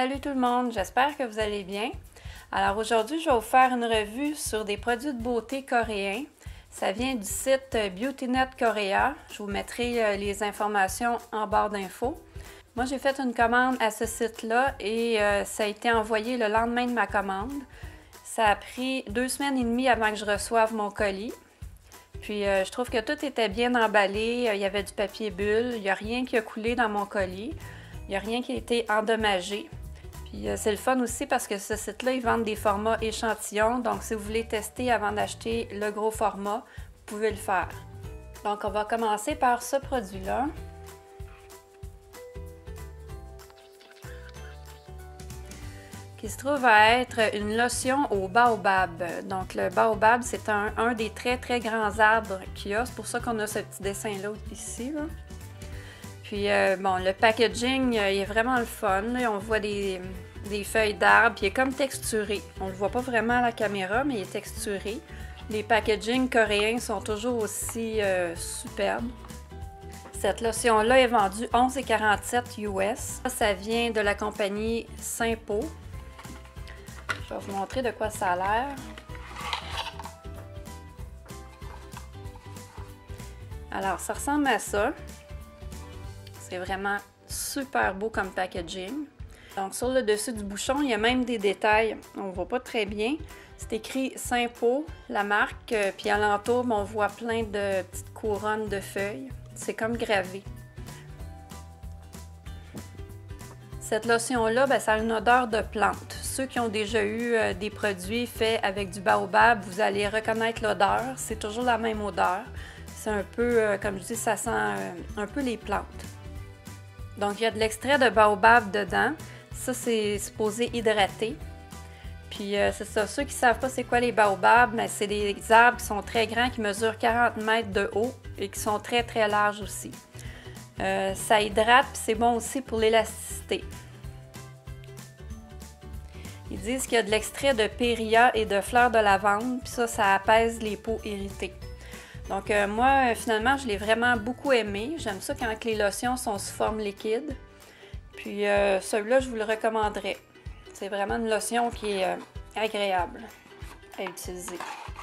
Salut tout le monde, j'espère que vous allez bien. Alors aujourd'hui, je vais vous faire une revue sur des produits de beauté coréens. Ça vient du site BeautyNet Korea. Je vous mettrai les informations en barre d'infos. Moi, j'ai fait une commande à ce site-là et ça a été envoyé le lendemain de ma commande. Ça a pris 2 semaines et demie avant que je reçoive mon colis. Puis je trouve que tout était bien emballé. Il y avait du papier bulle, il n'y a rien qui a coulé dans mon colis. Il n'y a rien qui a été endommagé. Puis c'est le fun aussi parce que ce site-là, ils vendent des formats échantillons. Donc si vous voulez tester avant d'acheter le gros format, vous pouvez le faire. Donc on va commencer par ce produit-là. Qui se trouve à être une lotion au baobab. Donc le baobab, c'est un des très grands arbres qu'il y a. C'est pour ça qu'on a ce petit dessin-là ici, là. Puis bon, le packaging, il est vraiment le fun. Là, on voit des feuilles d'arbre, puis il est comme texturé. On le voit pas vraiment à la caméra, mais il est texturé. Les packagings coréens sont toujours aussi superbes. Cette lotion-là est vendue 11,47 US. Ça vient de la compagnie Simpo. Je vais vous montrer de quoi ça a l'air. Alors, ça ressemble à ça. C'est vraiment super beau comme packaging. Donc, sur le dessus du bouchon, il y a même des détails. On ne voit pas très bien. C'est écrit Simpo, la marque. Puis alentour, on voit plein de petites couronnes de feuilles. C'est comme gravé. Cette lotion-là, ça a une odeur de plante. Ceux qui ont déjà eu des produits faits avec du baobab, vous allez reconnaître l'odeur. C'est toujours la même odeur. C'est un peu, comme je dis, ça sent un peu les plantes. Donc, il y a de l'extrait de baobab dedans. Ça, c'est supposé hydrater. Puis, c'est ça. Ceux qui ne savent pas c'est quoi les baobabs, c'est des arbres qui sont très grands, qui mesurent 40 mètres de haut et qui sont très larges aussi. Ça hydrate, puis c'est bon aussi pour l'élasticité. Ils disent qu'il y a de l'extrait de périlla et de fleurs de lavande, puis ça apaise les peaux irritées. Donc moi, finalement, je l'ai vraiment beaucoup aimé. J'aime ça quand les lotions sont sous forme liquide. Puis celui-là, je vous le recommanderais. C'est vraiment une lotion qui est agréable à utiliser.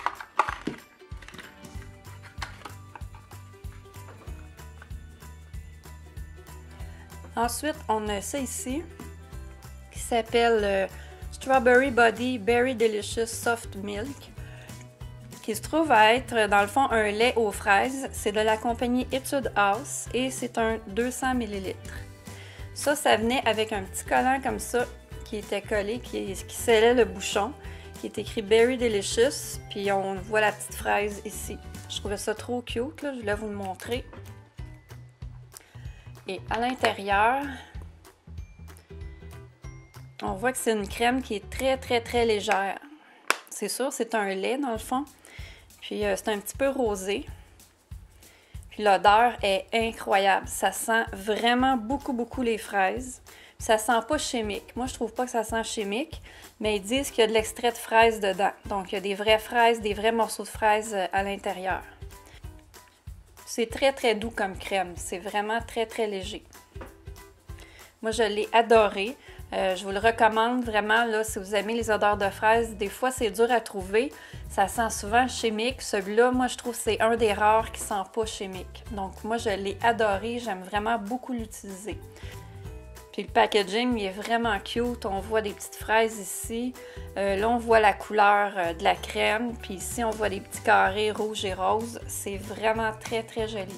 Ensuite, on a ça ici qui s'appelle Strawberry Body Berry Delicious Soft Milk, qui se trouve à être dans le fond un lait aux fraises. C'est de la compagnie Etude House et c'est un 200 ml. Ça venait avec un petit collant comme ça qui était collé, qui scellait le bouchon, qui est écrit Berry Delicious, puis on voit la petite fraise ici. Je trouvais ça trop cute, là. Je voulais vous le montrer. Et à l'intérieur, on voit que c'est une crème qui est très légère. C'est sûr, c'est un lait dans le fond. Puis c'est un petit peu rosé. Puis l'odeur est incroyable. Ça sent vraiment beaucoup les fraises. Puis ça sent pas chimique. Moi, je trouve pas que ça sent chimique, mais ils disent qu'il y a de l'extrait de fraises dedans. Donc, il y a des vraies fraises, des vrais morceaux de fraises à l'intérieur. C'est très doux comme crème. C'est vraiment très léger. Moi, je l'ai adoré. Je vous le recommande vraiment, là, si vous aimez les odeurs de fraises. Des fois, c'est dur à trouver. Ça sent souvent chimique. Celui-là, moi, je trouve que c'est un des rares qui sent pas chimique. Donc, moi, je l'ai adoré. J'aime vraiment beaucoup l'utiliser. Puis le packaging, il est vraiment cute. On voit des petites fraises ici. Là, on voit la couleur de la crème. Puis ici, on voit des petits carrés rouges et roses. C'est vraiment très joli.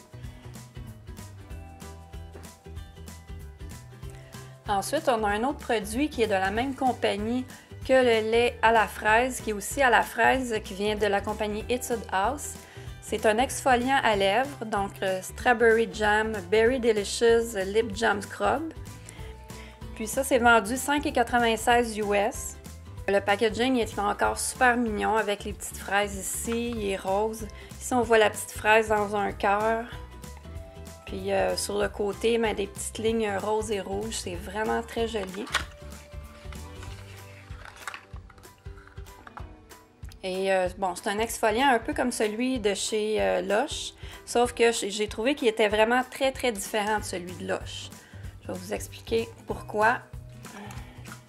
Ensuite, on a un autre produit qui est de la même compagnie que le lait à la fraise, qui est aussi à la fraise, qui vient de la compagnie Etude House. C'est un exfoliant à lèvres, donc Strawberry Jam Berry Delicious Lip Jam Scrub. Puis ça, c'est vendu 5,96 US. Le packaging est encore super mignon avec les petites fraises ici, il est rose. Ici, on voit la petite fraise dans un cœur. Puis sur le côté, des petites lignes roses et rouges. C'est vraiment très joli. Et bon, c'est un exfoliant un peu comme celui de chez Lush. Sauf que j'ai trouvé qu'il était vraiment très différent de celui de Lush. Je vais vous expliquer pourquoi.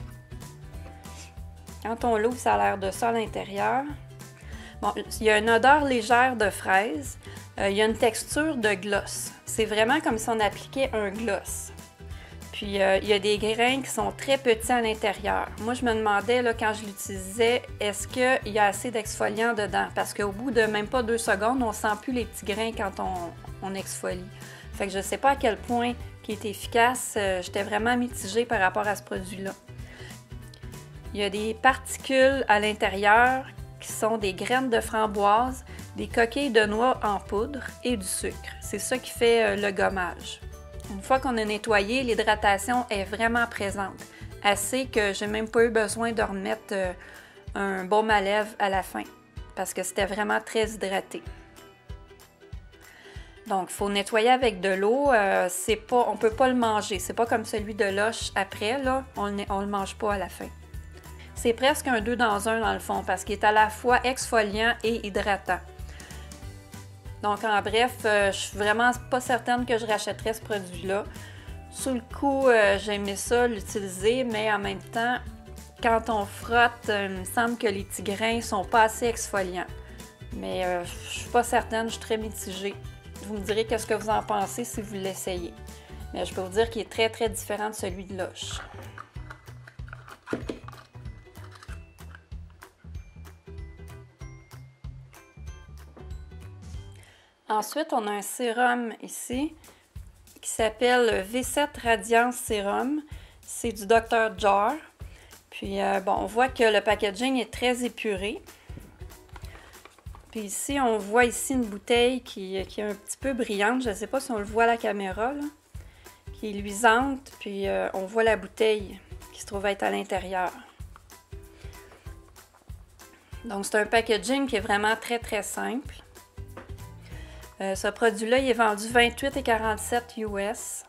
Quand on l'ouvre, ça a l'air de ça à l'intérieur. Bon, il y a une odeur légère de fraise. Il y a une texture de gloss. C'est vraiment comme si on appliquait un gloss. Puis, il y a des grains qui sont très petits à l'intérieur. Moi, je me demandais, là, quand je l'utilisais, est-ce qu'il y a assez d'exfoliant dedans? Parce qu'au bout de même pas 2 secondes, on ne sent plus les petits grains quand on exfolie. Fait que je ne sais pas à quel point il est efficace. J'étais vraiment mitigée par rapport à ce produit-là. Il y a des particules à l'intérieur qui sont des graines de framboise, des coquilles de noix en poudre et du sucre. C'est ça qui fait le gommage. Une fois qu'on a nettoyé, l'hydratation est vraiment présente. Assez que j'ai même pas eu besoin de remettre un baume à lèvres à la fin parce que c'était vraiment très hydraté. Donc, il faut nettoyer avec de l'eau. On ne peut pas le manger. C'est pas comme celui de Lush après, là. On le mange pas à la fin. C'est presque un 2 dans 1 dans le fond parce qu'il est à la fois exfoliant et hydratant. Donc, en bref, je suis vraiment pas certaine que je rachèterais ce produit-là. Sous le coup, j'aimais ça l'utiliser, mais en même temps, quand on frotte, il me semble que les petits grains sont pas assez exfoliants. Mais je suis pas certaine, je suis très mitigée. Vous me direz qu'est-ce que vous en pensez si vous l'essayez. Mais je peux vous dire qu'il est très, très différent de celui de Lush. Ensuite, on a un sérum ici qui s'appelle V7 Radiance Sérum. C'est du Dr. Jar. Puis, bon, on voit que le packaging est très épuré. Puis ici, on voit ici une bouteille qui est un petit peu brillante. Je ne sais pas si on le voit à la caméra, là, qui est luisante. Puis, on voit la bouteille qui se trouve être à l'intérieur. Donc, c'est un packaging qui est vraiment très, très simple. Ce produit-là, il est vendu 28,47 US.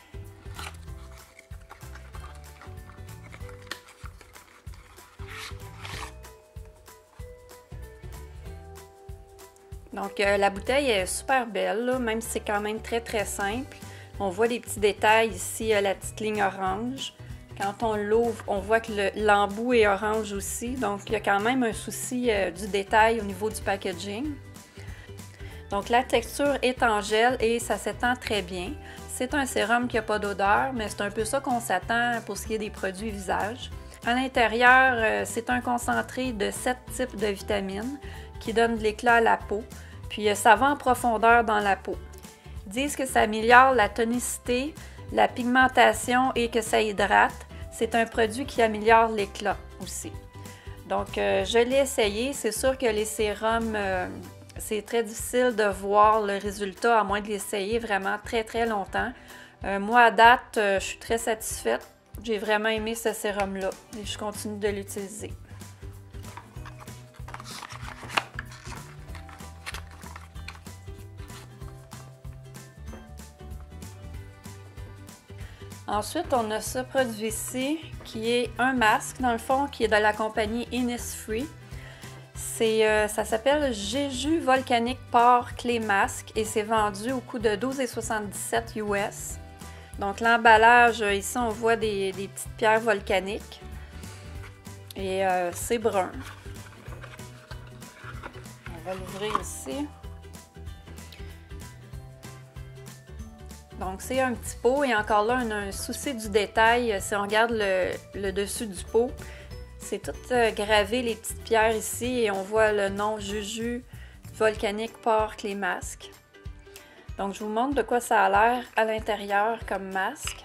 Donc, la bouteille est super belle, là, même si c'est quand même très, très simple. On voit des petits détails ici, la petite ligne orange. Quand on l'ouvre, on voit que l'embout est orange aussi. Donc, il y a quand même un souci du détail au niveau du packaging. Donc, la texture est en gel et ça s'étend très bien. C'est un sérum qui n'a pas d'odeur, mais c'est un peu ça qu'on s'attend pour ce qui est des produits visage. À l'intérieur, c'est un concentré de 7 types de vitamines qui donnent de l'éclat à la peau. Puis, ça va en profondeur dans la peau. Ils disent que ça améliore la tonicité, la pigmentation et que ça hydrate. C'est un produit qui améliore l'éclat aussi. Donc, je l'ai essayé. C'est sûr que les sérums... c'est très difficile de voir le résultat à moins de l'essayer vraiment très très longtemps. Moi, à date, je suis très satisfaite. J'ai vraiment aimé ce sérum-là et je continue de l'utiliser. Ensuite, on a ce produit-ci qui est un masque, dans le fond, qui est de la compagnie Innisfree. Ça s'appelle Jeju Volcanic Pore Clay Mask et c'est vendu au coût de 12,77 US. Donc l'emballage, ici on voit des petites pierres volcaniques et c'est brun. On va l'ouvrir ici. Donc c'est un petit pot et encore là on a un souci du détail si on regarde le dessus du pot. C'est tout gravé, les petites pierres ici, et on voit le nom Jeju Volcanic Pore Clay Mask. Donc, je vous montre de quoi ça a l'air à l'intérieur comme masque.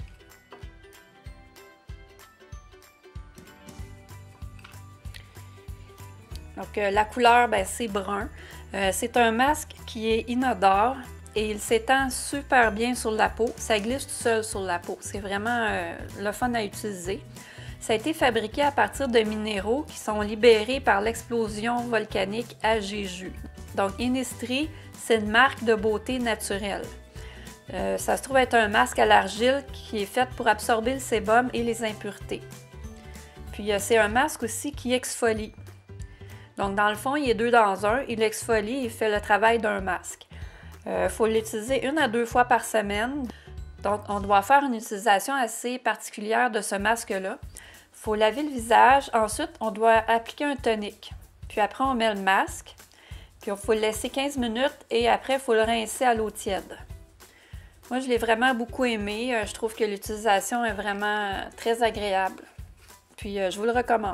Donc, la couleur, ben, c'est brun. C'est un masque qui est inodore et il s'étend super bien sur la peau. Ça glisse tout seul sur la peau. C'est vraiment le fun à utiliser. Ça a été fabriqué à partir de minéraux qui sont libérés par l'explosion volcanique à Jeju. Donc, Innisfree, c'est une marque de beauté naturelle. Ça se trouve être un masque à l'argile qui est fait pour absorber le sébum et les impuretés. Puis, c'est un masque aussi qui exfolie. Donc, dans le fond, il est 2 dans 1. Il exfolie et il fait le travail d'un masque. Il faut l'utiliser 1 à 2 fois par semaine. Donc, on doit faire une utilisation assez particulière de ce masque-là. Il Il faut laver le visage. Ensuite, on doit appliquer un tonique. Puis après, on met le masque. Puis il faut le laisser 15 minutes et après, il faut le rincer à l'eau tiède. Moi, je l'ai vraiment beaucoup aimé. Je trouve que l'utilisation est vraiment très agréable. Puis, je vous le recommande.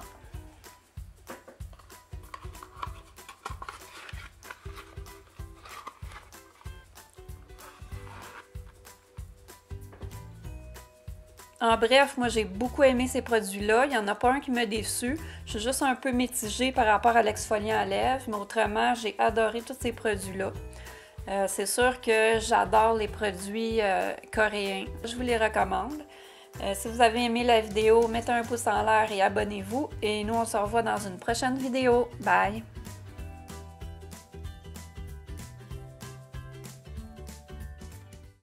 En bref, moi j'ai beaucoup aimé ces produits-là. Il n'y en a pas un qui m'a déçu. Je suis juste un peu mitigée par rapport à l'exfoliant à lèvres, mais autrement, j'ai adoré tous ces produits-là. C'est sûr que j'adore les produits coréens. Je vous les recommande. Si vous avez aimé la vidéo, mettez un pouce en l'air et abonnez-vous. Et nous, on se revoit dans une prochaine vidéo. Bye!